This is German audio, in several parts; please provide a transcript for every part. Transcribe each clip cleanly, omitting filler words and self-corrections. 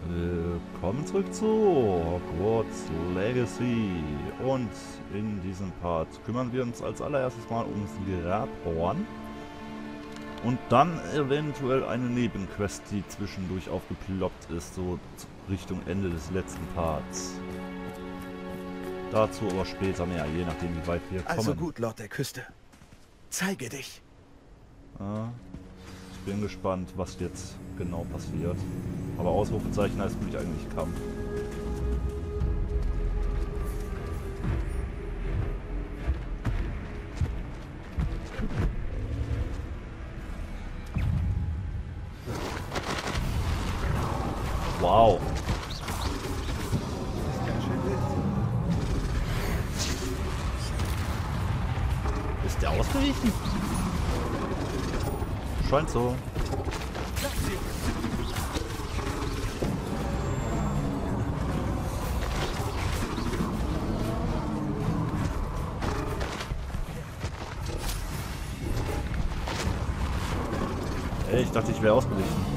Willkommen zurück zu Hogwarts Legacy. Und in diesem Part kümmern wir uns als allererstes mal ums Grabhorn. Und dann eventuell eine Nebenquest, die zwischendurch aufgeploppt ist, so Richtung Ende des letzten Parts. Dazu aber später mehr, je nachdem wie weit wir kommen. Also gut, Lord der Küste. Zeige dich. Ich bin gespannt, was jetzt genau passiert. Aber Ausrufezeichen heißt für mich eigentlich Kampf. Wow. Ist der ausgewichen? Scheint so. Ey, ich dachte, ich wäre ausgewichen.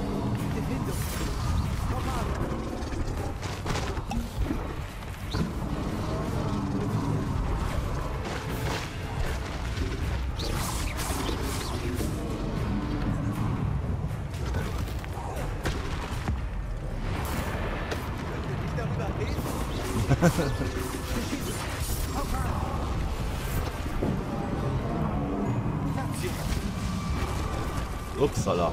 Upsala.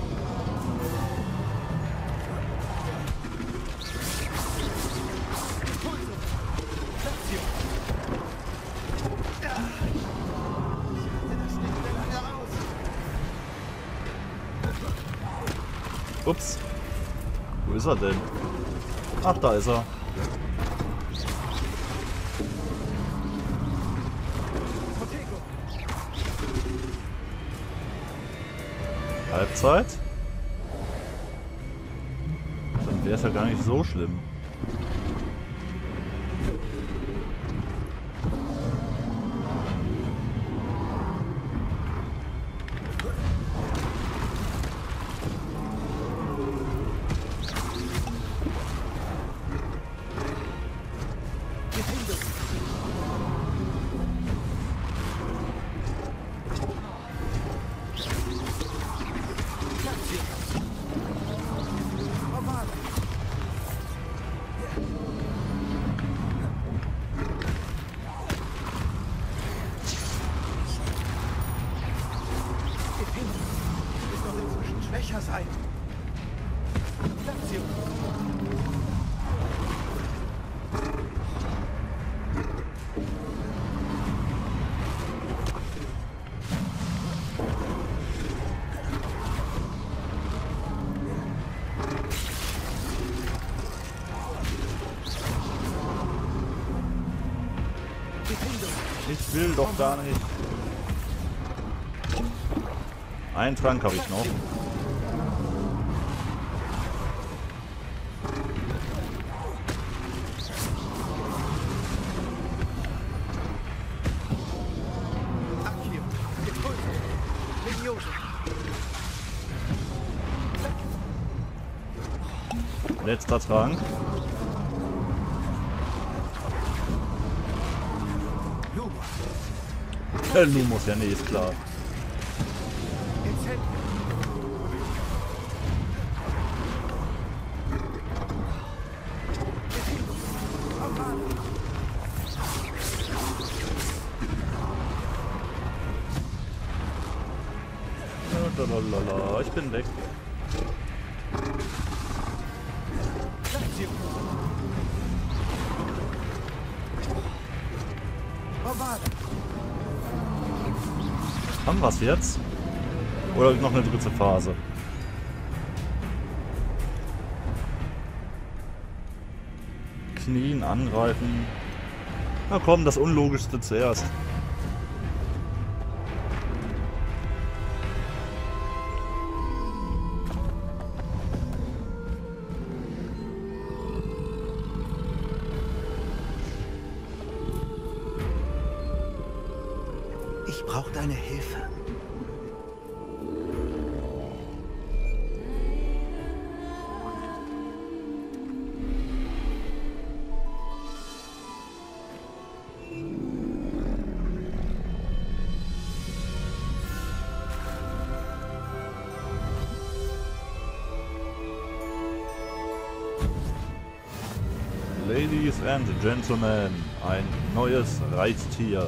Ups. Wo ist er denn? Ach, da ist er. Halbzeit? Dann wäre es ja gar nicht so schlimm. Sein. Ich will doch gar nicht. Einen Trank habe ich noch. Letzter Trank. Lumos, ja, nee, ist klar. Lalalala, ich bin weg. Haben wir es jetzt? Oder noch eine dritte Phase? Knien, angreifen. Na komm, das Unlogischste zuerst. Ich brauche deine Hilfe. Ladies and Gentlemen, ein neues Reittier.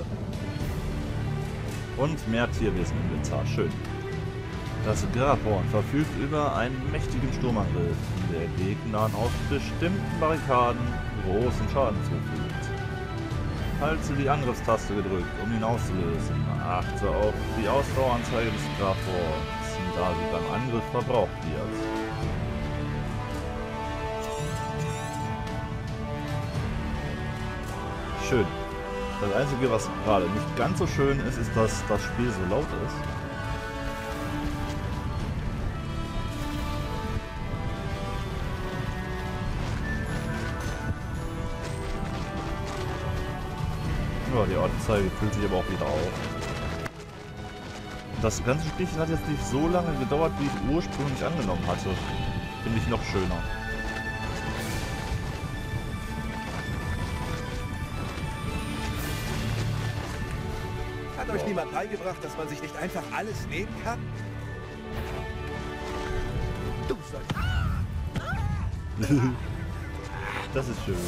Und mehr Tierwesen im Inventar. Schön. Das Grabhorn verfügt über einen mächtigen Sturmangriff, der Gegnern auf bestimmten Barrikaden großen Schaden zufügt. Halte die Angriffstaste gedrückt, um ihn auszulösen. Achte auf die Ausdaueranzeige des Grabhorns, da sie beim Angriff verbraucht wird. Schön. Das Einzige, was gerade nicht ganz so schön ist, ist, dass das Spiel so laut ist. Ja, die Anzeige füllt sich aber auch wieder auf. Das ganze Spielchen hat jetzt nicht so lange gedauert, wie ich ursprünglich angenommen hatte. Finde ich noch schöner. Hat euch niemand beigebracht, dass man sich nicht einfach alles nehmen kann? Du sollst... Das ist schön.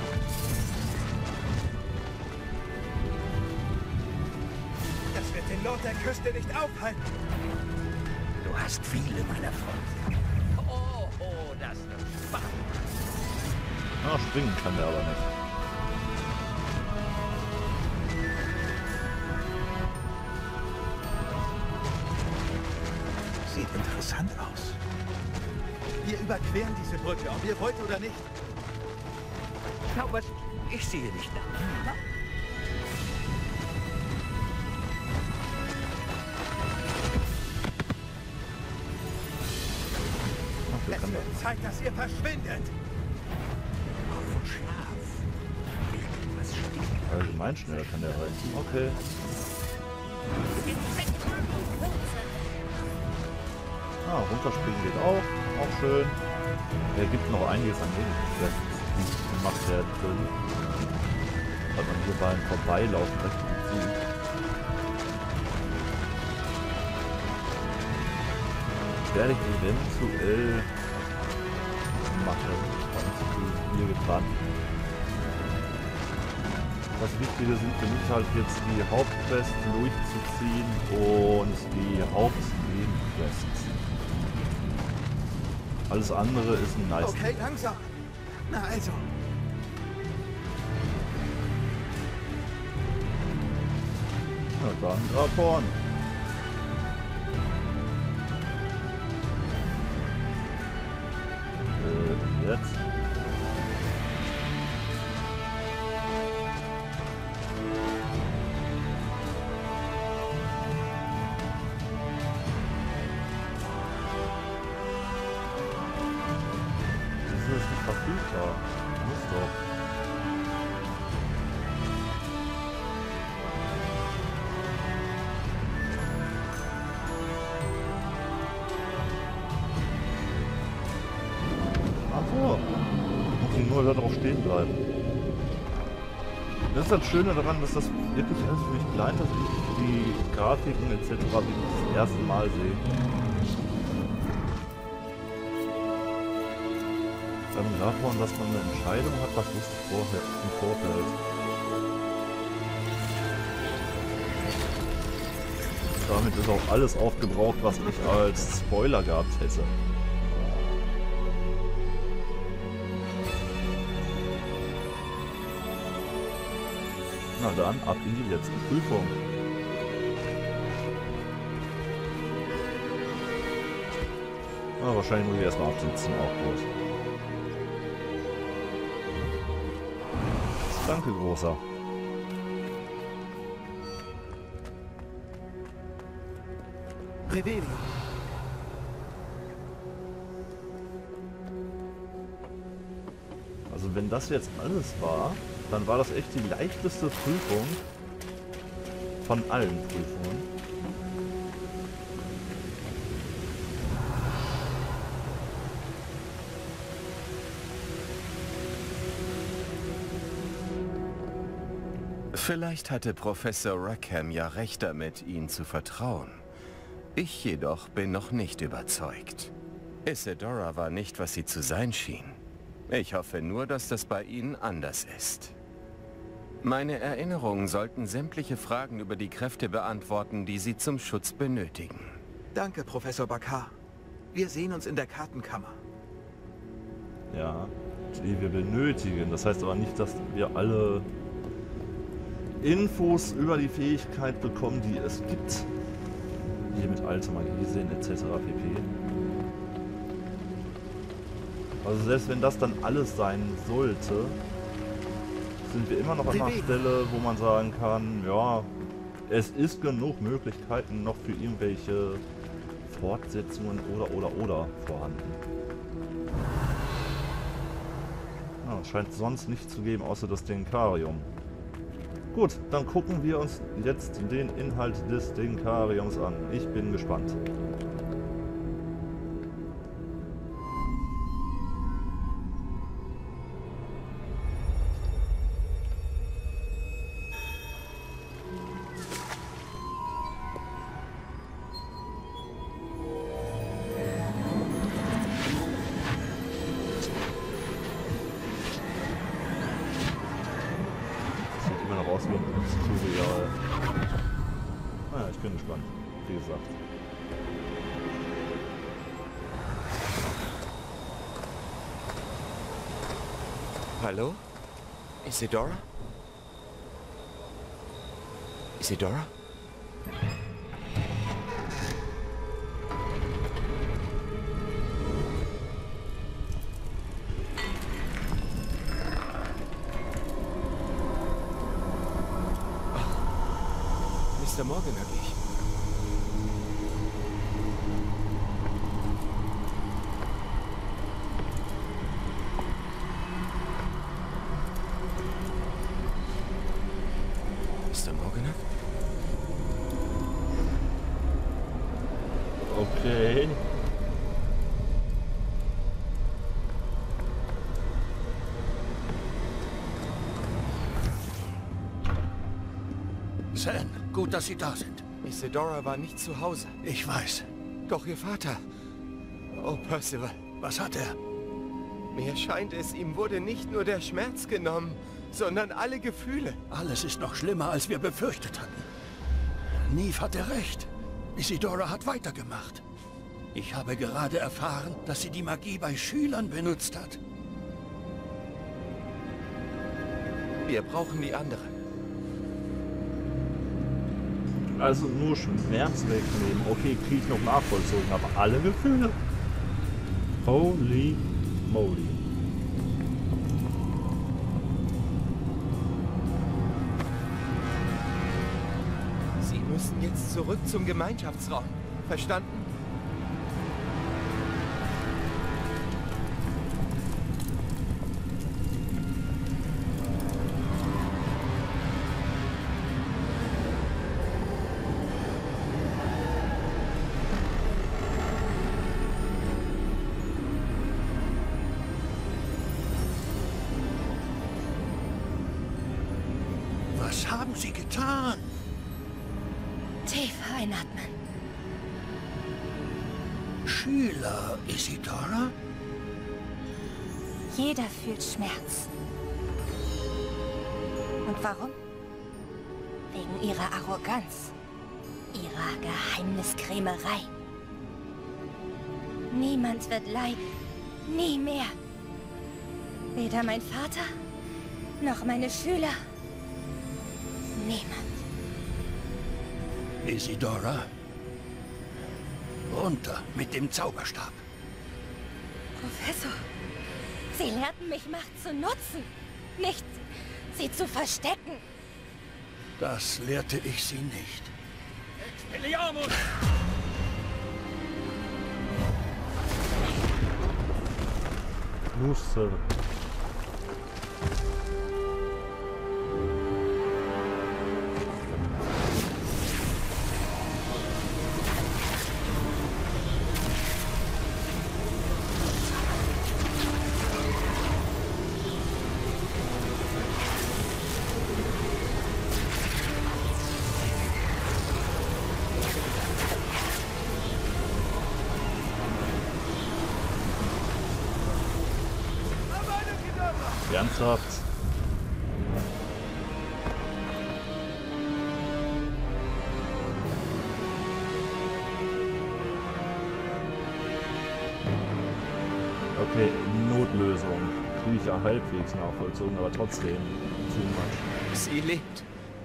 Das wird den Lord der Küste nicht aufhalten. Du hast viele, meiner Freund. Oh, das wird spannend. Ah, springen kann der aber nicht. Sieht interessant aus. Wir überqueren diese Brücke, ob ihr wollt oder nicht. Schau was, ich sehe nicht nach. Ach, wir Es können wird Zeit, dass ihr verschwindet. Auf Schlaf. Irgendwas stinkt. allgemein schneller kann der reiten. Okay. Ah, runterspringen geht auch. Auch schön. Er gibt noch einiges an Nebenquests, die gemacht werden können. Weil man hier beim Vorbeilaufen recht gut sieht. Werde ich eventuell machen. Hier geplant. Das Wichtige sind für mich halt jetzt die Hauptquests durchzuziehen und die Hauptnebenquests. Alles andere ist ein nice. Okay, langsam. Na also. Na dann, Grabhorn. Jetzt. Das ist nicht verfügbar. Muss doch. Ach so. Muss ich nur da drauf stehen bleiben. Das ist das Schöne daran, dass das wirklich alles für mich klein ist, dass ich die Grafiken etc. wirklich das erste Mal sehe. Beim Grabhorn, dass man eine Entscheidung hat, was wusste ich vorher im Vorfeld. Damit ist auch alles aufgebraucht, was ich als Spoiler gehabt hätte. Na dann, ab in die letzte Prüfung. Na, wahrscheinlich muss ich erstmal absitzen, auch groß. Danke, Großer. Revelio. Also wenn das jetzt alles war, dann war das echt die leichteste Prüfung von allen Prüfungen. Vielleicht hatte Professor Rackham ja recht damit, ihnen zu vertrauen. Ich jedoch bin noch nicht überzeugt. Isadora war nicht, was sie zu sein schien. Ich hoffe nur, dass das bei Ihnen anders ist. Meine Erinnerungen sollten sämtliche Fragen über die Kräfte beantworten, die Sie zum Schutz benötigen. Danke, Professor Bakar. Wir sehen uns in der Kartenkammer. Ja, die wir benötigen. Das heißt aber nicht, dass wir alle Infos über die Fähigkeit bekommen, die es gibt. Hier mit alter Magie sehen etc. pp. Also selbst wenn das dann alles sein sollte, sind wir immer noch an einer Stelle, wo man sagen kann, ja, es ist genug Möglichkeiten noch für irgendwelche Fortsetzungen oder vorhanden. Ja, scheint sonst nicht zu geben, außer das Denkarium. Gut, dann gucken wir uns jetzt den Inhalt des Denkariums an. Ich bin gespannt. Tutorial. Naja, ich bin gespannt, wie gesagt. Hallo? Isidora? Isidora? Mr. Morgan hab ich. Mr. Morgan? Okay. Sam, gut, dass Sie da sind. Isidora war nicht zu Hause. Ich weiß. Doch Ihr Vater. Oh, Percival. Was hat er? Mir scheint es, ihm wurde nicht nur der Schmerz genommen, sondern alle Gefühle. Alles ist noch schlimmer, als wir befürchtet hatten. Neve hatte recht. Isidora hat weitergemacht. Ich habe gerade erfahren, dass sie die Magie bei Schülern benutzt hat. Wir brauchen die anderen. Also nur Schmerz wegnehmen. Okay, kriege ich noch nachvollzogen, aber alle Gefühle. Holy moly. Sie müssen jetzt zurück zum Gemeinschaftsraum. Verstanden? Was haben Sie getan? Tief einatmen. Schüler, Isidora? Jeder fühlt Schmerz. Und warum? Wegen ihrer Arroganz, ihrer Geheimniskrämerei. Niemand wird leiden. Nie mehr. Weder mein Vater, noch meine Schüler. Niemand. Isidora? Runter mit dem Zauberstab. Professor, Sie lehrten mich, Macht zu nutzen, nicht sie zu verstecken. Das lehrte ich Sie nicht. Expelliarmus! Musse. Ernsthaft? Okay, Notlösung. Kriege ich ja halbwegs nachvollzogen, aber trotzdem too much. Sie lebt.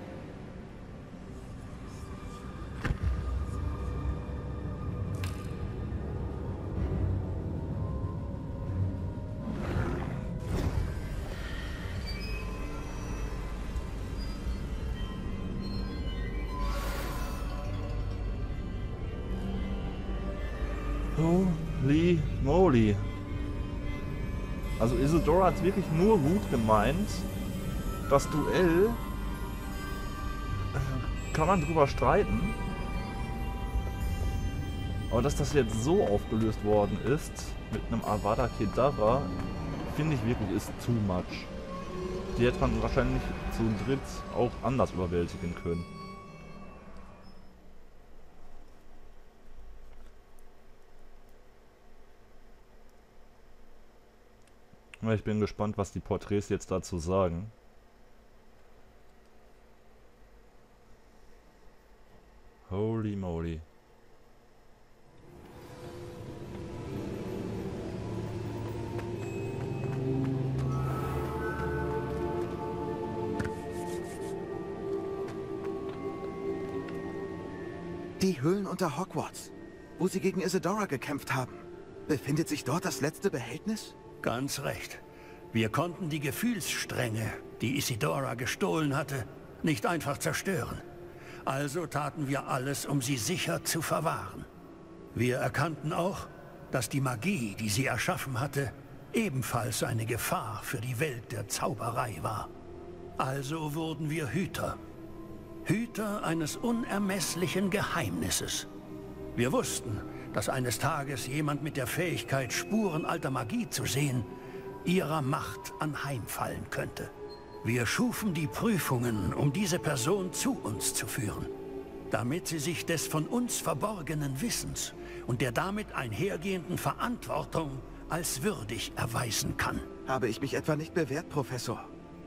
Holy moly. Also Isidora hat wirklich nur gut gemeint. Das Duell kann man drüber streiten. Aber dass das jetzt so aufgelöst worden ist, mit einem Avada Kedavra, finde ich wirklich ist too much. Die hätte man wahrscheinlich zu dritt auch anders überwältigen können. Ich bin gespannt, was die Porträts jetzt dazu sagen. Holy moly. Die Höhlen unter Hogwarts, wo sie gegen Isidora gekämpft haben. Befindet sich dort das letzte Behältnis? Ganz recht. Wir konnten die Gefühlsstränge, die Isidora gestohlen hatte, nicht einfach zerstören. Also taten wir alles, um sie sicher zu verwahren. Wir erkannten auch, dass die Magie, die sie erschaffen hatte, ebenfalls eine Gefahr für die Welt der Zauberei war. Also wurden wir Hüter. Hüter eines unermesslichen Geheimnisses. Wir wussten, dass eines Tages jemand mit der Fähigkeit, Spuren alter Magie zu sehen, ihrer Macht anheimfallen könnte. Wir schufen die Prüfungen, um diese Person zu uns zu führen, damit sie sich des von uns verborgenen Wissens und der damit einhergehenden Verantwortung als würdig erweisen kann. Habe ich mich etwa nicht bewährt, Professor?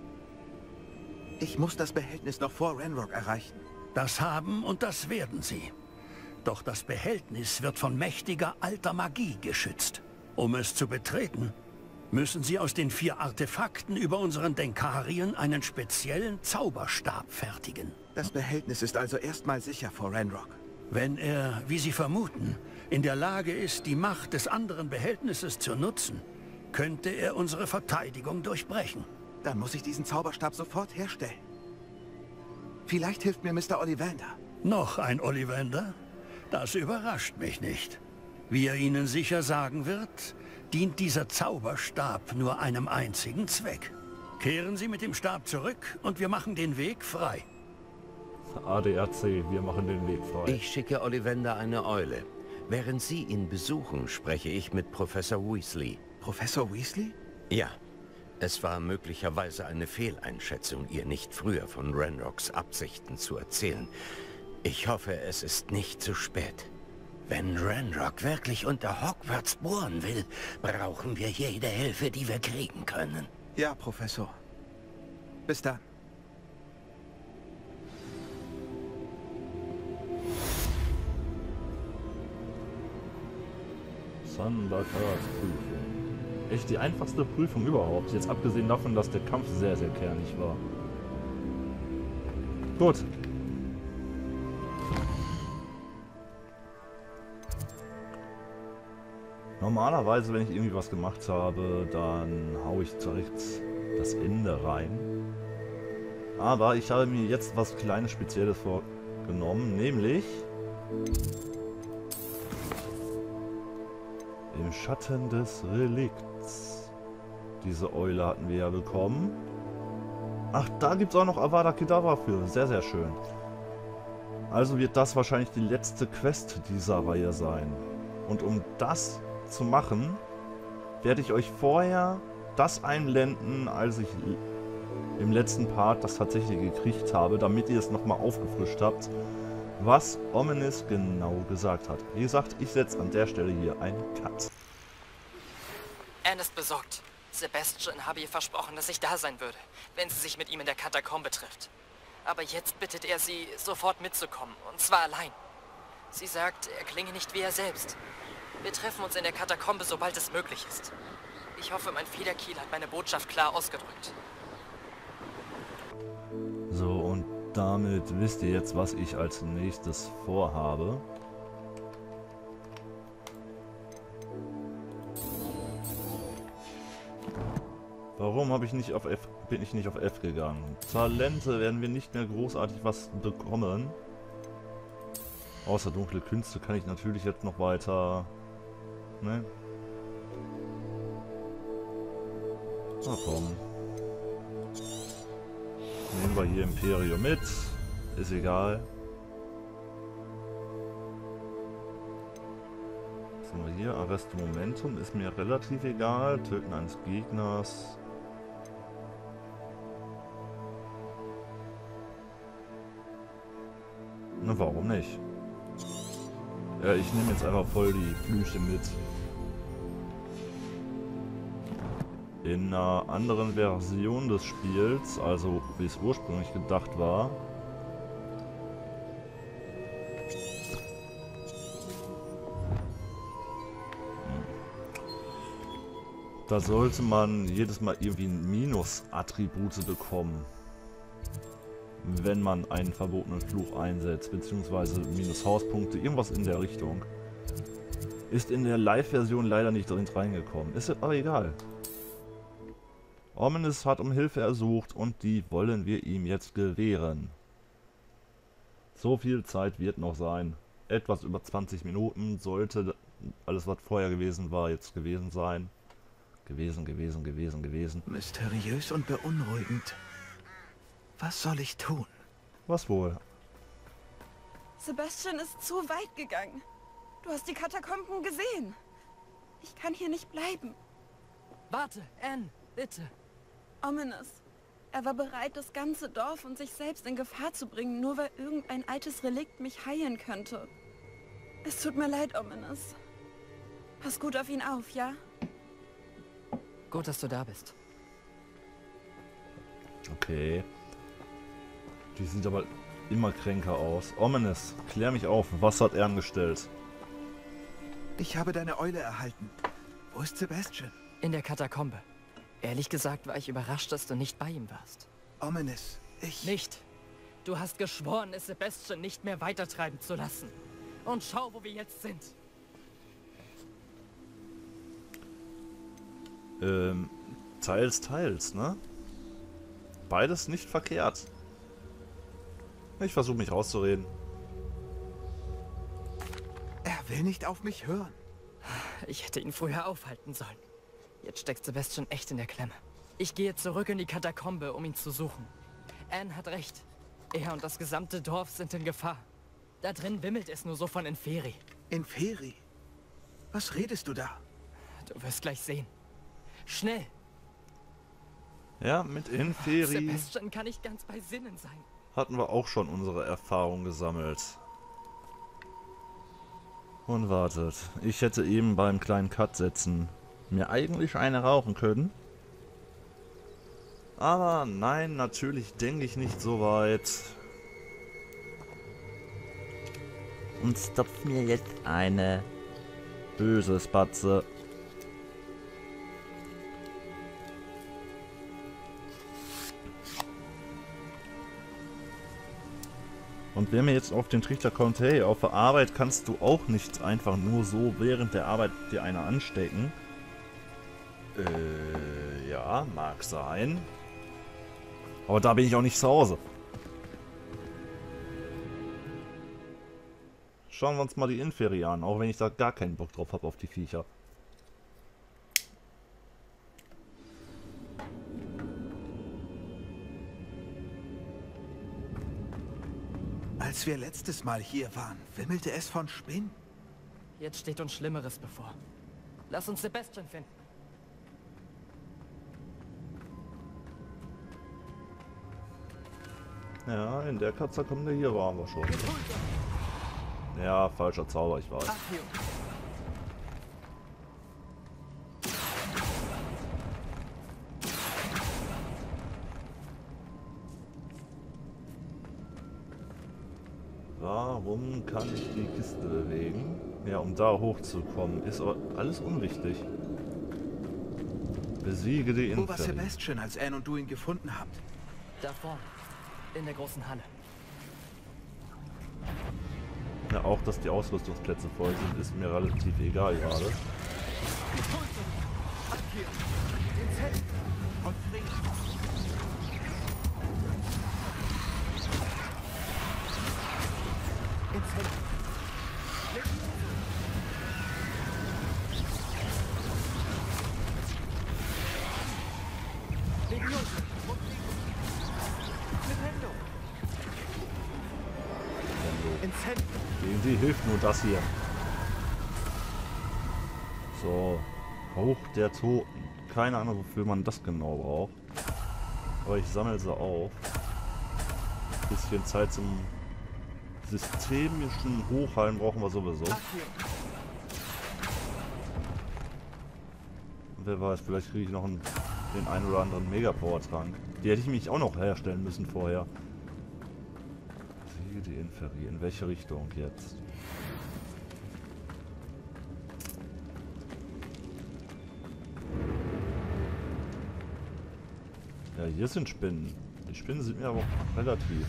Ich muss das Behältnis noch vor Ranrock erreichen. Das haben und das werden sie. Doch das Behältnis wird von mächtiger alter Magie geschützt. Um es zu betreten, müssen Sie aus den 4 Artefakten über unseren Denkarien einen speziellen Zauberstab fertigen. Das Behältnis ist also erstmal sicher vor Ranrock. Wenn er, wie Sie vermuten, in der Lage ist, die Macht des anderen Behältnisses zu nutzen, könnte er unsere Verteidigung durchbrechen. Dann muss ich diesen Zauberstab sofort herstellen. Vielleicht hilft mir Mr. Ollivander. Noch ein Ollivander? Das überrascht mich nicht. Wie er Ihnen sicher sagen wird, dient dieser Zauberstab nur einem einzigen Zweck. Kehren Sie mit dem Stab zurück und wir machen den Weg frei. ADAC, wir machen den Weg frei. Ich schicke Ollivander eine Eule. Während Sie ihn besuchen, spreche ich mit Professor Weasley. Professor Weasley? Ja. Es war möglicherweise eine Fehleinschätzung, ihr nicht früher von Ranrocks Absichten zu erzählen. Ich hoffe, es ist nicht zu spät. Wenn Ranrock wirklich unter Hogwarts bohren will, brauchen wir jede Hilfe, die wir kriegen können. Ja, Professor. Bis dann. Thundercard-Prüfung. Echt die einfachste Prüfung überhaupt. Jetzt abgesehen davon, dass der Kampf sehr, sehr kernig war. Gut. Normalerweise, wenn ich irgendwie was gemacht habe, dann haue ich direkt das Ende rein. Aber ich habe mir jetzt was Kleines Spezielles vorgenommen, nämlich im Schatten des Relikts. Diese Eule hatten wir ja bekommen. Ach, da gibt es auch noch Avada Kedavra für. Sehr, sehr schön. Also wird das wahrscheinlich die letzte Quest dieser Reihe sein. Und um das zu machen, werde ich euch vorher das einblenden, als ich im letzten Part das tatsächlich gekriegt habe, damit ihr es nochmal aufgefrischt habt, was Ominis genau gesagt hat. Wie gesagt, ich setze an der Stelle hier einen Cut. Anne ist besorgt. Sebastian habe ihr versprochen, dass ich da sein würde, wenn sie sich mit ihm in der Katakombe trifft. Aber jetzt bittet er sie, sofort mitzukommen, und zwar allein. Sie sagt, er klinge nicht wie er selbst. Wir treffen uns in der Katakombe, sobald es möglich ist. Ich hoffe, mein Federkiel hat meine Botschaft klar ausgedrückt. So, und damit wisst ihr jetzt, was ich als nächstes vorhabe. Warum bin ich nicht auf F gegangen? Talente werden wir nicht mehr großartig was bekommen. Außer dunkle Künste kann ich natürlich jetzt noch weiter... Ne? Na komm. Nehmen wir hier Imperium mit. Ist egal. Was haben wir hier? Arresto Momentum ist mir relativ egal. Töten eines Gegners. Na, warum nicht? Ja, ich nehme jetzt einfach voll die Flüche mit. In einer anderen Version des Spiels, also wie es ursprünglich gedacht war, da sollte man jedes Mal irgendwie Minus-Attribute bekommen, wenn man einen verbotenen Fluch einsetzt, beziehungsweise Minus-Hauspunkte, irgendwas in der Richtung. Ist in der Live-Version leider nicht drin reingekommen. Ist aber egal. Ominous hat um Hilfe ersucht und die wollen wir ihm jetzt gewähren. So viel Zeit wird noch sein. Etwas über 20 Minuten sollte alles, was vorher gewesen war, jetzt gewesen sein. Gewesen. Mysteriös und beunruhigend. Was soll ich tun? Was wohl? Sebastian ist zu weit gegangen. Du hast die Katakomben gesehen. Ich kann hier nicht bleiben. Warte, Anne, bitte. Ominous. Er war bereit, das ganze Dorf und sich selbst in Gefahr zu bringen, nur weil irgendein altes Relikt mich heilen könnte. Es tut mir leid, Ominous. Pass gut auf ihn auf, ja? Gut, dass du da bist. Okay. Die sieht aber immer kränker aus. Ominous, klär mich auf. Was hat er angestellt? Ich habe deine Eule erhalten. Wo ist Sebastian? In der Katakombe. Ehrlich gesagt war ich überrascht, dass du nicht bei ihm warst. Ominous, ich... Nicht. Du hast geschworen, es Sebastian nicht mehr weitertreiben zu lassen. Und schau, wo wir jetzt sind. Teils, ne? Beides nicht verkehrt. Ich versuche mich rauszureden. Er will nicht auf mich hören. Ich hätte ihn früher aufhalten sollen. Jetzt steckt Sebastian echt in der Klemme. Ich gehe zurück in die Katakombe, um ihn zu suchen. Anne hat recht. Er und das gesamte Dorf sind in Gefahr. Da drin wimmelt es nur so von Inferi. Inferi? Was redest du da? Du wirst gleich sehen. Schnell! Ja, mit Inferi Sebastian kann nicht ganz bei Sinnen sein. Hatten wir auch schon unsere Erfahrung gesammelt. Und wartet, ich hätte eben beim kleinen Cut setzen mir eigentlich eine rauchen können. Aber nein, natürlich denke ich nicht so weit. Und stopf mir jetzt eine böse Spatze. Und wenn mir jetzt auf den Trichter kommt, hey, auf der Arbeit kannst du auch nicht einfach nur so während der Arbeit dir eine anstecken. Ja, mag sein. Aber da bin ich auch nicht zu Hause. Schauen wir uns mal die Inferi an, auch wenn ich da gar keinen Bock drauf habe auf die Viecher. Als wir letztes Mal hier waren, wimmelte es von Spinnen. Jetzt steht uns Schlimmeres bevor. Lass uns Sebastian finden. Ja, in der Katakombe hier waren wir schon. Ja, falscher Zauber, ich weiß. Warum kann ich die Kiste bewegen? Ja, um da hochzukommen. Ist aber alles unwichtig. Besiege die Wo war Inferi. Sebastian, als Anne und du ihn gefunden habt? Da vorne, in der großen Halle. Ja, auch dass die Ausrüstungsplätze voll sind, ist mir relativ egal gerade. Gegen sie hilft nur das hier. So. Hoch der Toten. Keine Ahnung, wofür man das genau braucht. Aber ich sammle sie auf. Bisschen Zeit zum systemischen Hochheilen brauchen wir sowieso. Wer weiß, vielleicht kriege ich noch den einen oder anderen Megapower-Trank. Die hätte ich mich auch noch herstellen müssen vorher. Siege die Inferi. In welche Richtung jetzt? Ja, hier sind Spinnen. Die Spinnen sind mir aber auch relativ.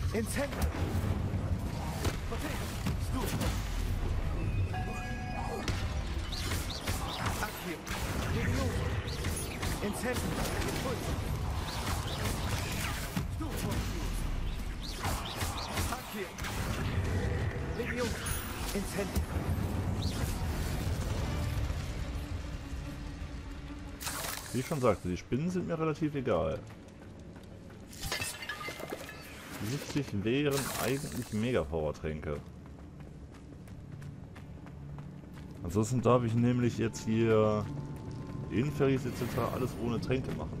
Wie ich schon sagte, die Spinnen sind mir relativ egal. 70 wären eigentlich Mega-Power-Tränke. Ansonsten darf ich nämlich jetzt hier Inferis etc. alles ohne Tränke machen.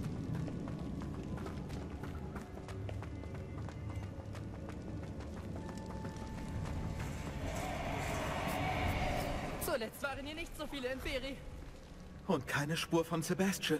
Zuletzt waren hier nicht so viele Inferi. Und keine Spur von Sebastian.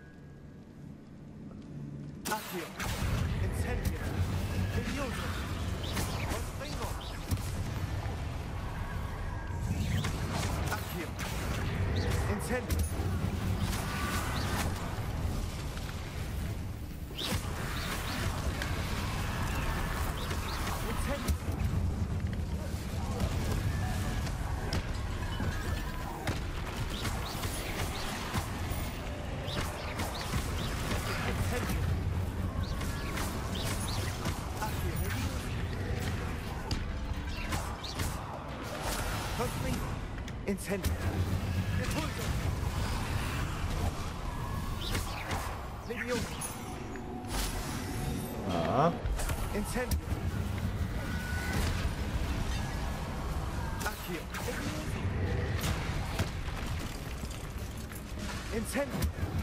Incendio. Ah. Incendio. Accio. Incendio.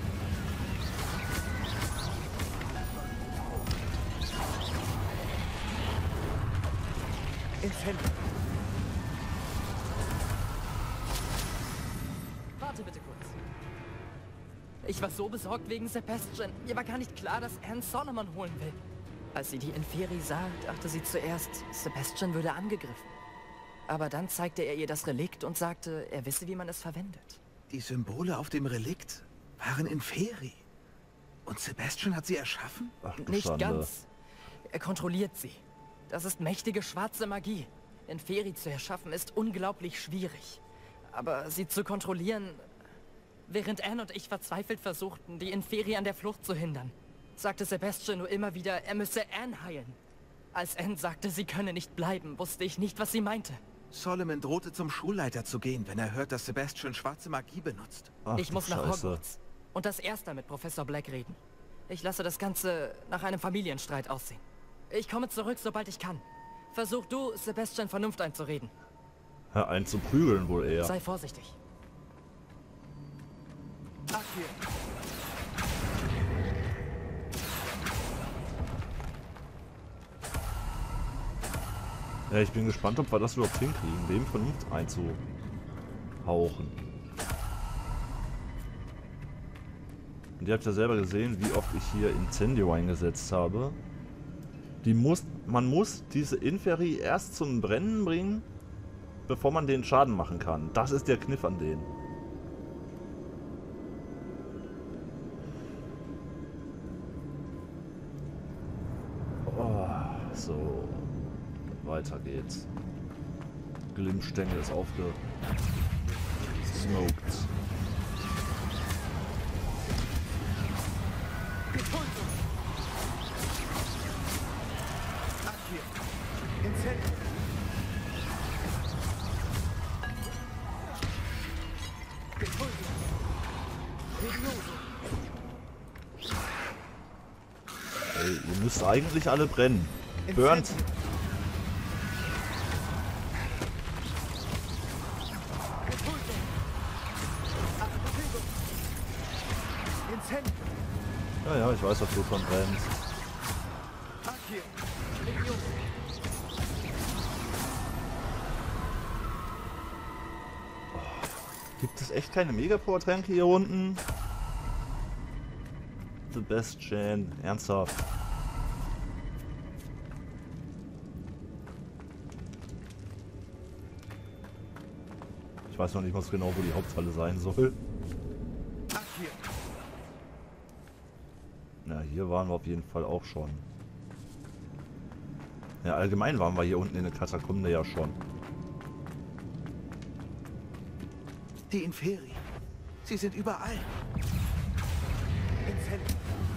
Incendio. Warte bitte kurz. Ich war so besorgt wegen Sebastian. Mir war gar nicht klar, dass Anne Solomon holen will. Als sie die Inferi sah, dachte sie zuerst, Sebastian würde angegriffen. Aber dann zeigte er ihr das Relikt und sagte, er wisse, wie man es verwendet. Die Symbole auf dem Relikt waren Inferi. Und Sebastian hat sie erschaffen? Ach, du Nicht Schande. ganz. Er kontrolliert sie. Das ist mächtige schwarze Magie. Inferi zu erschaffen ist unglaublich schwierig. Aber sie zu kontrollieren... Während Anne und ich verzweifelt versuchten, die Inferi an der Flucht zu hindern, sagte Sebastian nur immer wieder, er müsse Anne heilen. Als Anne sagte, sie könne nicht bleiben, wusste ich nicht, was sie meinte. Solomon drohte zum Schulleiter zu gehen, wenn er hört, dass Sebastian schwarze Magie benutzt. Ach, Ich du muss nach Scheiße. Hogwarts. Und das erste mit Professor Black reden. Ich lasse das Ganze nach einem Familienstreit aussehen. Ich komme zurück, sobald ich kann. Versuch du, Sebastian Vernunft einzureden. Ja, einen zu prügeln wohl eher. Sei vorsichtig. Ja, ich bin gespannt, ob wir das überhaupt hinkriegen, dem Vernunft einzuhauchen. Und ihr habt ja selber gesehen, wie oft ich hier Incendio eingesetzt habe. Man muss diese Inferi erst zum Brennen bringen, bevor man den Schaden machen kann. Das ist der Kniff an denen. Oh, so. Weiter geht's. Glimmstängel ist aufgesmoked. Ey, ihr müsst eigentlich alle brennen. Burnt! Ja, ich weiß, dass du schon brennst. Gibt es echt keine Mega-Power-Tränke hier unten? The best Chain. Ernsthaft. Ich weiß noch nicht mal genau, wo die Haupthalle sein soll. Na, hier waren wir auf jeden Fall auch schon. Ja, allgemein waren wir hier unten in der Katakombe ja schon. Die Inferi. Sie sind überall. Ins Handy.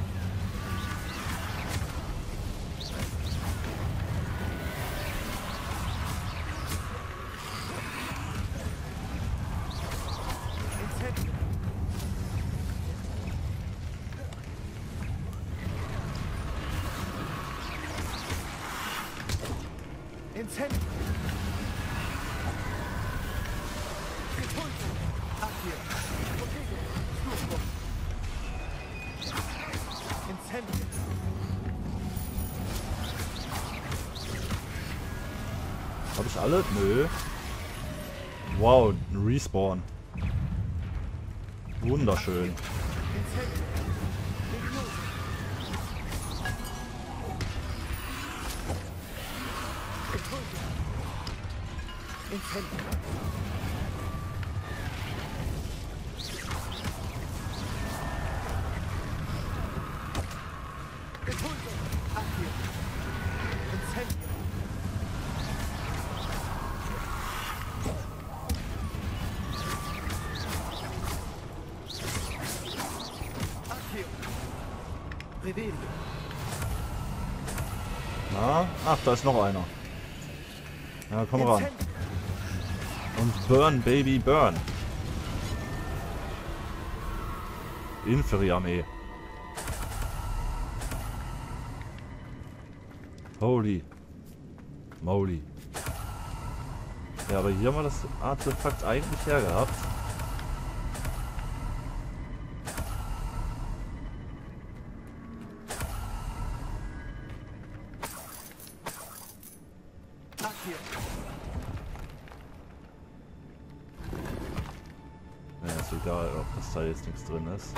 Ins Handy. Ins Handy. Hab ich alle? Nö. Wow, ein Respawn. Wunderschön. Ins Handy. Na? Ach, da ist noch einer. Ja, komm ran. Und burn, Baby, burn. Inferi-Armee. Holy moly. Ja, aber hier haben wir das Artefakt eigentlich hergehabt. Ja, ist egal, ob das da jetzt nichts drin ist.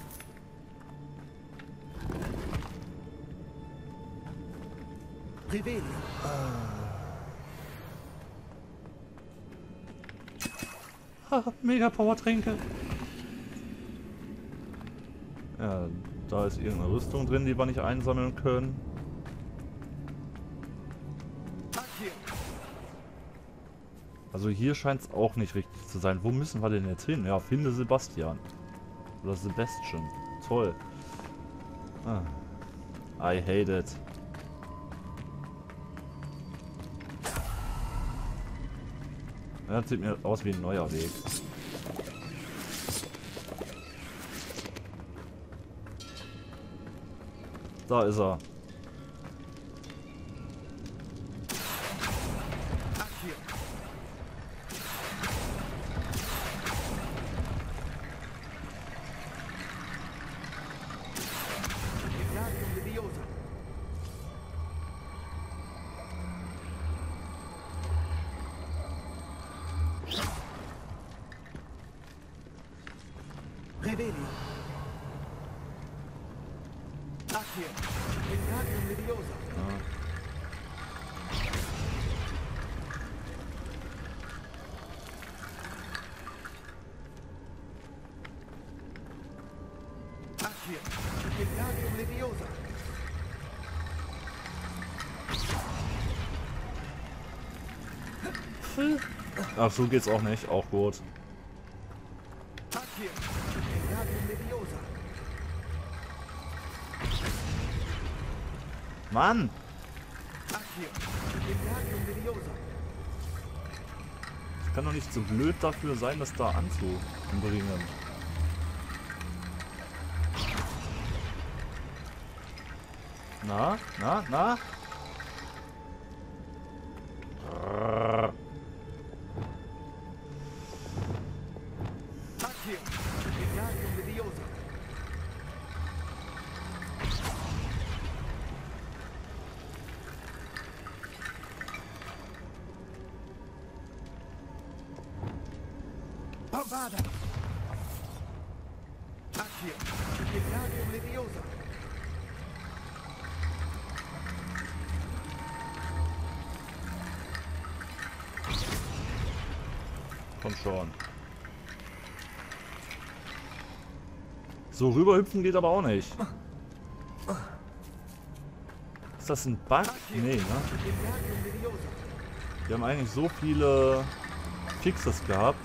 Mega Power-Tränke. Ja, da ist irgendeine Rüstung drin, die wir nicht einsammeln können. Also hier scheint es auch nicht richtig zu sein. Wo müssen wir denn jetzt hin? Ja, finde Sebastian. Oder Sebastian. Toll. Ah. I hate it. Ja, das sieht mir aus wie ein neuer Weg. Da ist er. Ach hier. Ach, so geht's auch nicht. Auch gut. Mann! Ich kann doch nicht so blöd dafür sein, das da anzubringen. Na? Komm schon. So rüberhüpfen geht aber auch nicht. Ist das ein Bug? Nee, ne? Wir haben eigentlich so viele Fixes gehabt,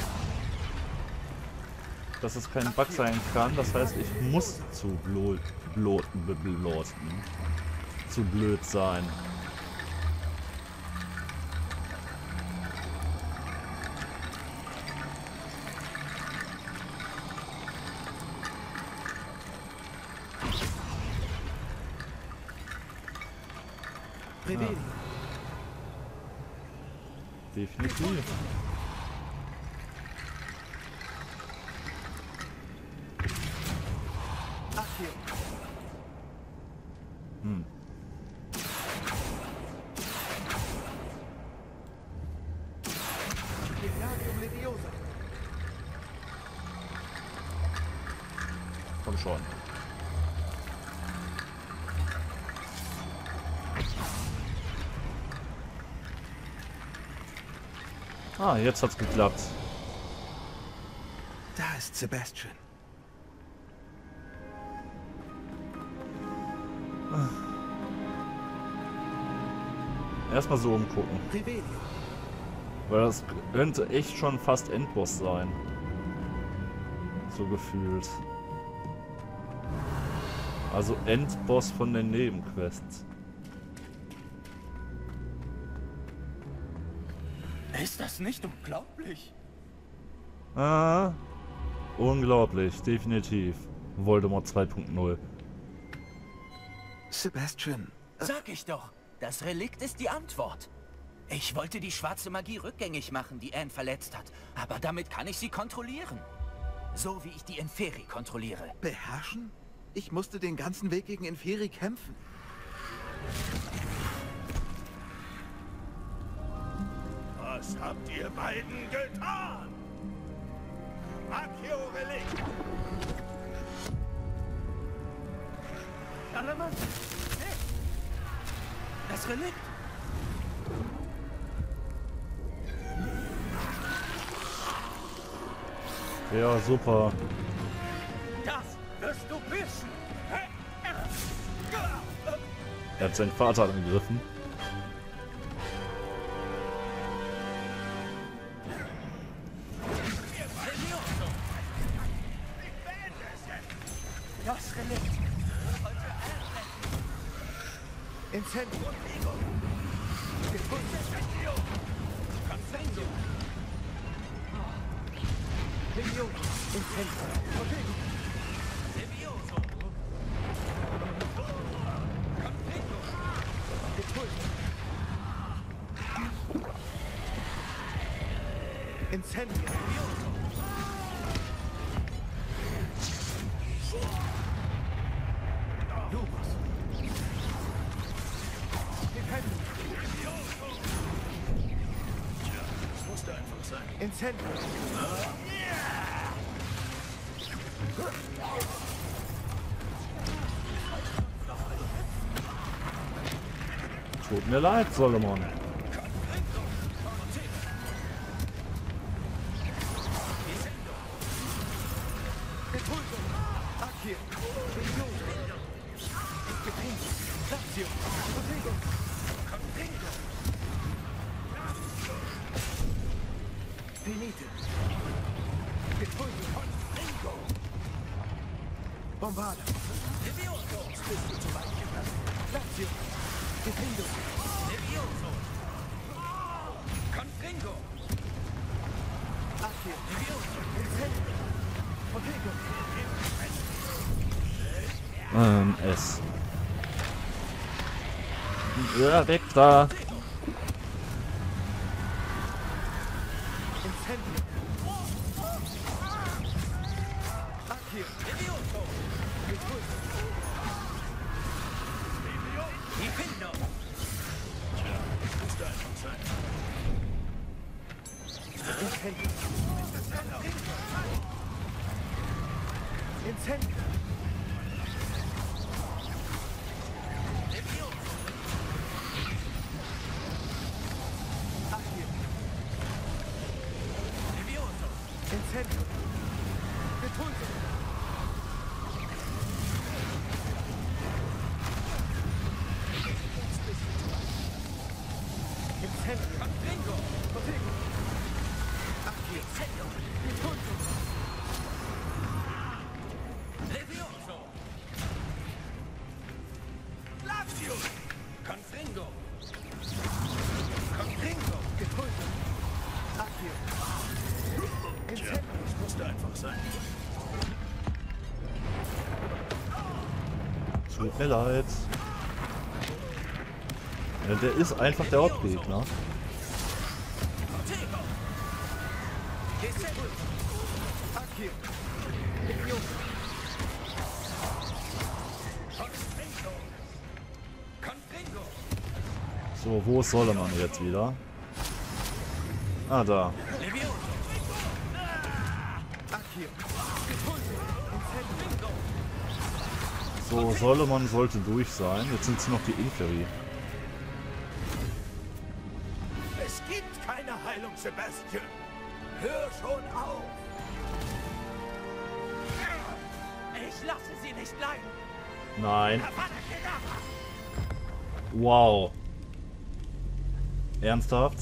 dass es kein Bug sein kann. Das heißt, ich muss zu blöd sein. Ja. Definitiv. Komm schon. Ah, jetzt hat's geklappt. Da ist Sebastian. Erstmal so umgucken. Weil das könnte echt schon fast Endboss sein. So gefühlt. Also Endboss von den Nebenquests. Ist das nicht unglaublich? Ah, unglaublich, definitiv. Voldemort 2.0. Sebastian. Sag ich doch, das Relikt ist die Antwort. Ich wollte die schwarze Magie rückgängig machen, die Anne verletzt hat. Aber damit kann ich sie kontrollieren. So wie ich die Inferi kontrolliere. Beherrschen? Ich musste den ganzen Weg gegen Inferi kämpfen. Was habt ihr beiden getan? Accio-Relikt! Alaman! Hey! Das Relikt! Ja, super. Das wirst du wissen! Er hat seinen Vater angegriffen. Das Relikt! Incendio! Incendio! Lupus! Das musste einfach sein. Incendio! Tut mir leid, Solomon. Bombarda. S. Ja, weg da. Tut mir leid. Ja, der ist einfach der Hauptgegner. So, wo ist Solomon jetzt wieder? Ah, da. So, Solomon sollte durch sein. Jetzt sind es noch die Inferi. Es gibt keine Heilung, Sebastian. Hör schon auf. Ich lasse sie nicht leiden. Nein. Wow. Ernsthaft?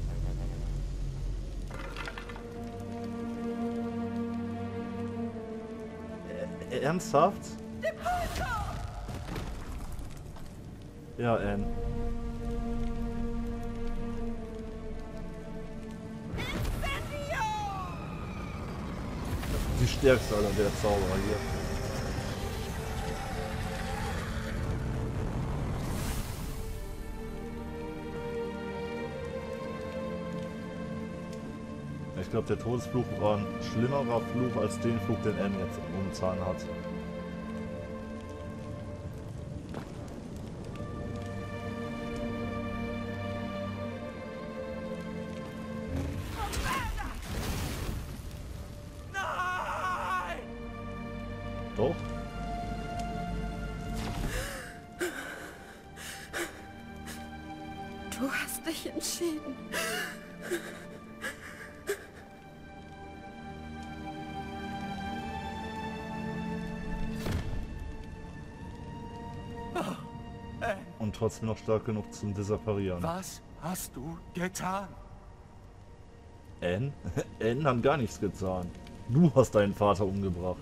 Ernsthaft? Ja, Anne. Die stärkste aller der Zauberer hier. Ich glaube, der Todesfluch war ein schlimmerer Fluch als den Fluch, den Anne jetzt momentan hat. Doch. Du hast dich entschieden. Und trotzdem noch stark genug zum Desapparieren. Was hast du getan? Anne? Anne hat gar nichts getan. Du hast deinen Vater umgebracht.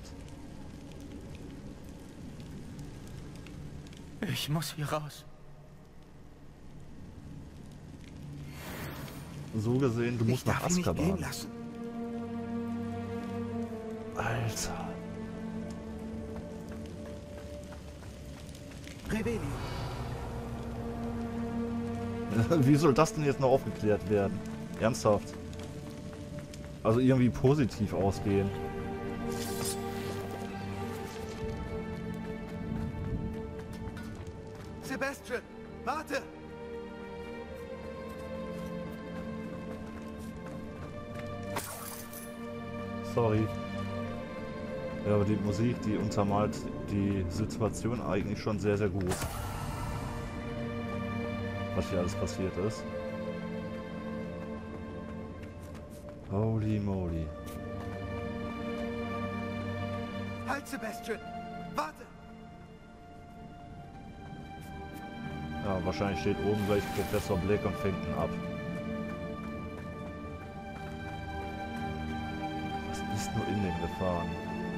Ich muss hier raus. So gesehen, du musst nach Ich darf ihn nicht gehen Azkaban. lassen. Alter. Revelio. Wie soll das denn jetzt noch aufgeklärt werden? Ernsthaft. Also irgendwie positiv ausgehen. Sebastian, warte! Sorry. Ja, aber die Musik, die untermalt die Situation eigentlich schon sehr, sehr gut. was hier alles passiert ist. Holy moly. Halt, Sebastian! Warte! Ja, wahrscheinlich steht oben gleich Professor Black und fängt ihn ab. Was ist nur in dem gefahren?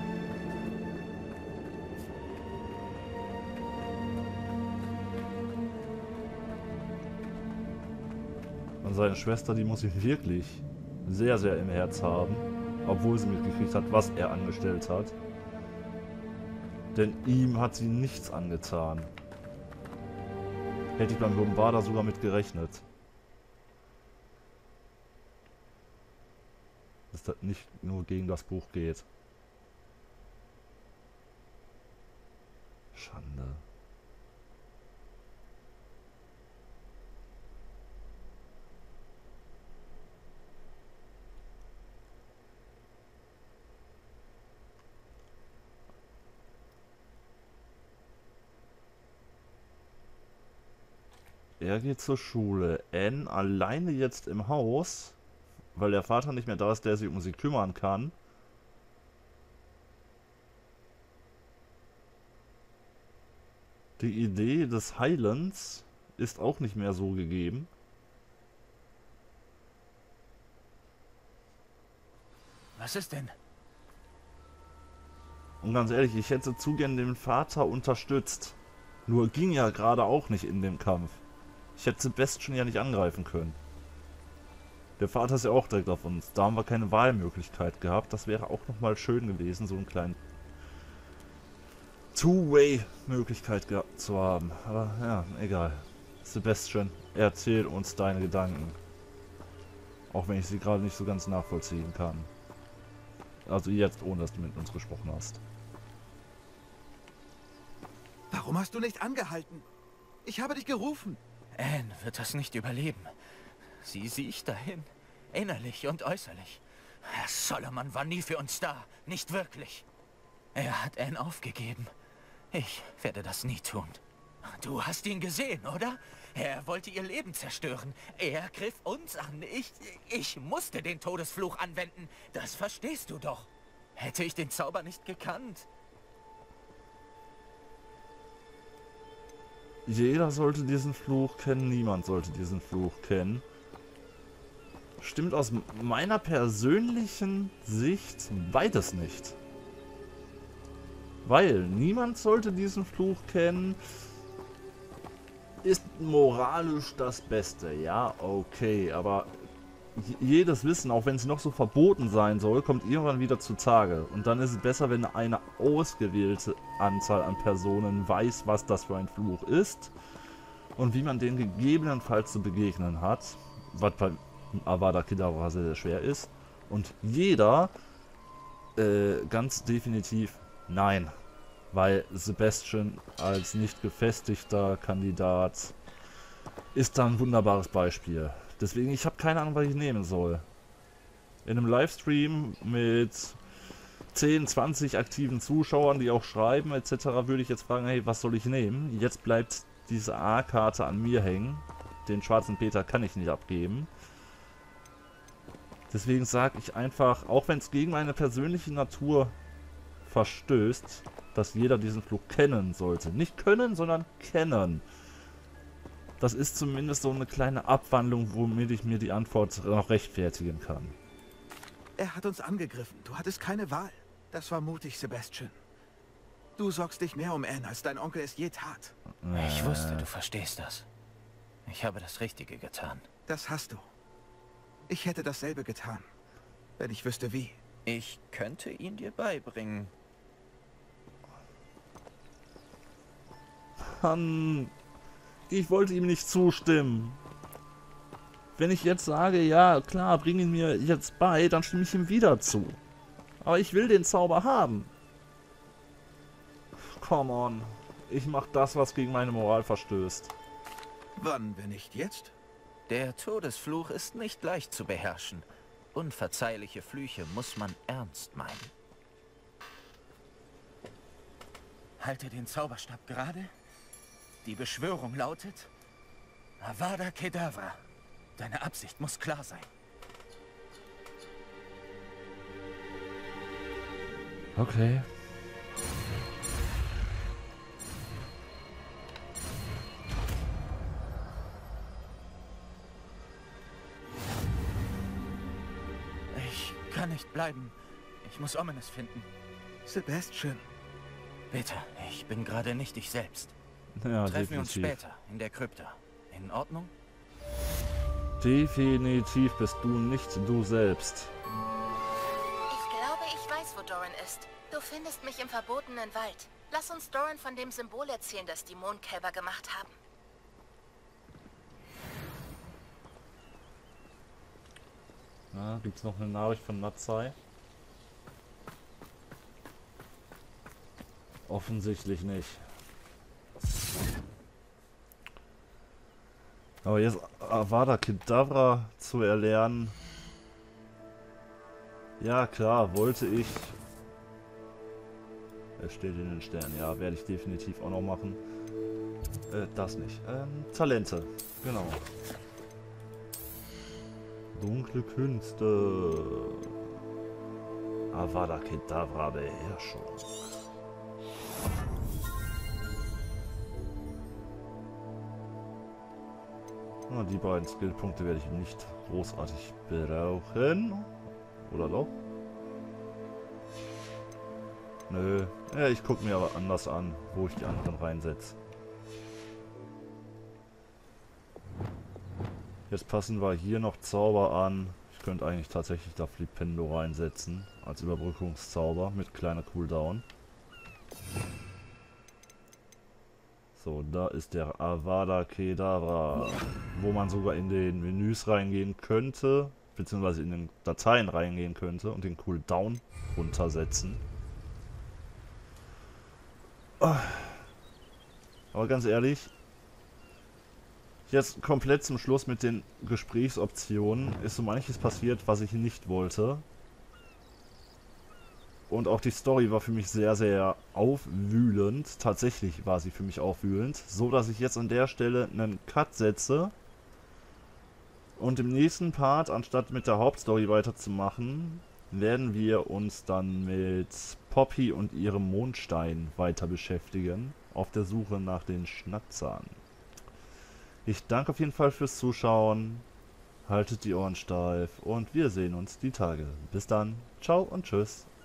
Und seine Schwester, die muss ihn wirklich sehr, sehr im Herz haben, obwohl sie mitgekriegt hat, was er angestellt hat. Denn ihm hat sie nichts angetan. Hätte ich beim Bombarder sogar mit gerechnet. Dass das nicht nur gegen das Buch geht. Schande. Er geht zur Schule. Anne alleine jetzt im Haus, weil der Vater nicht mehr da ist, der sich um sie kümmern kann. Die Idee des Heilens ist auch nicht mehr so gegeben. Was ist denn? Und ganz ehrlich, ich hätte zu gern den Vater unterstützt. Nur ging ja gerade auch nicht in dem Kampf. Ich hätte Sebastian ja nicht angreifen können. Der Vater ist ja auch direkt auf uns. Da haben wir keine Wahlmöglichkeit gehabt. Das wäre auch nochmal schön gewesen, so einen kleinen Two-Way-Möglichkeit gehabt zu haben. Aber ja, egal. Sebastian, erzähl uns deine Gedanken. Auch wenn ich sie gerade nicht so ganz nachvollziehen kann. Also jetzt, ohne dass du mit uns gesprochen hast. Warum hast du nicht angehalten? Ich habe dich gerufen. Anne wird das nicht überleben. Sie sehe ich dahin. Innerlich und äußerlich. Herr Solomon war nie für uns da. Nicht wirklich. Er hat Anne aufgegeben. Ich werde das nie tun. Du hast ihn gesehen, oder? Er wollte ihr Leben zerstören. Er griff uns an. Ich musste den Todesfluch anwenden. Das verstehst du doch. Hätte ich den Zauber nicht gekannt. Jeder sollte diesen Fluch kennen, niemand sollte diesen Fluch kennen. Stimmt aus meiner persönlichen Sicht beides nicht. Weil niemand sollte diesen Fluch kennen, ist moralisch das Beste. Ja, okay, aber jedes Wissen, auch wenn es noch so verboten sein soll, kommt irgendwann wieder zutage. Und dann ist es besser, wenn eine ausgewählte Anzahl an Personen weiß, was das für ein Fluch ist und wie man den gegebenenfalls zu begegnen hat, was bei Avada Kedavra sehr, sehr schwer ist. Und jeder ganz definitiv nein, weil Sebastian als nicht gefestigter Kandidat ist da ein wunderbares Beispiel. Deswegen, ich habe keine Ahnung, was ich nehmen soll. In einem Livestream mit 10, 20 aktiven Zuschauern, die auch schreiben etc., würde ich jetzt fragen, hey, was soll ich nehmen? Jetzt bleibt diese A-Karte an mir hängen. Den schwarzen Peter kann ich nicht abgeben. Deswegen sage ich einfach, auch wenn es gegen meine persönliche Natur verstößt, dass jeder diesen Fluch kennen sollte. Nicht können, sondern kennen. Das ist zumindest so eine kleine Abwandlung, womit ich mir die Antwort noch rechtfertigen kann. Er hat uns angegriffen. Du hattest keine Wahl. Das war mutig, Sebastian. Du sorgst dich mehr um Anne, als dein Onkel es je tat. Ich wusste, du verstehst das. Ich habe das Richtige getan. Das hast du. Ich hätte dasselbe getan, wenn ich wüsste wie. Ich könnte ihn dir beibringen. Mann, ich wollte ihm nicht zustimmen. Wenn ich jetzt sage, ja klar, bring ihn mir jetzt bei, dann stimme ich ihm wieder zu. Aber ich will den Zauber haben. Come on. Ich mach das, was gegen meine Moral verstößt. Wann, wenn nicht jetzt? Der Todesfluch ist nicht leicht zu beherrschen. Unverzeihliche Flüche muss man ernst meinen. Halte den Zauberstab gerade. Die Beschwörung lautet: Avada Kedavra. Deine Absicht muss klar sein. Okay. Ich kann nicht bleiben. Ich muss Ominous finden. Sebastian. Bitte, ich bin gerade nicht ich selbst. Ja, Treffen wir uns definitiv. später in der Krypta. In Ordnung? Definitiv bist du nicht du selbst. Ich glaube, ich weiß, wo Doran ist. Du findest mich im verbotenen Wald. Lass uns Doran von dem Symbol erzählen, das die Mondkälber gemacht haben. Ja, gibt's noch eine Nachricht von Natsai? Offensichtlich nicht. Aber jetzt Avada Kedavra zu erlernen. Ja klar, wollte ich. Es steht in den Sternen. Ja, werde ich definitiv auch noch machen. Das nicht. Talente. Genau. Dunkle Künste. Avada Kedavra Beherrschung. Die beiden Skillpunkte werde ich nicht großartig brauchen. Oder doch? Nö. Ja, ich gucke mir aber anders an, wo ich die anderen reinsetze. Jetzt passen wir hier noch Zauber an. Ich könnte eigentlich tatsächlich da Flipendo reinsetzen. Als Überbrückungszauber mit kleiner Cooldown. So, da ist der Avada Kedavra, wo man sogar in den Menüs reingehen könnte, beziehungsweise in den Dateien reingehen könnte und den Cooldown runtersetzen. Aber ganz ehrlich, jetzt komplett zum Schluss mit den Gesprächsoptionen ist so manches passiert, was ich nicht wollte. Und auch die Story war für mich sehr, sehr aufwühlend. Tatsächlich war sie für mich aufwühlend. So, dass ich jetzt an der Stelle einen Cut setze. Und im nächsten Part, anstatt mit der Hauptstory weiterzumachen, werden wir uns dann mit Poppy und ihrem Mondstein weiter beschäftigen. Auf der Suche nach den Schnatzern. Ich danke auf jeden Fall fürs Zuschauen. Haltet die Ohren steif und wir sehen uns die Tage. Bis dann. Ciao und tschüss.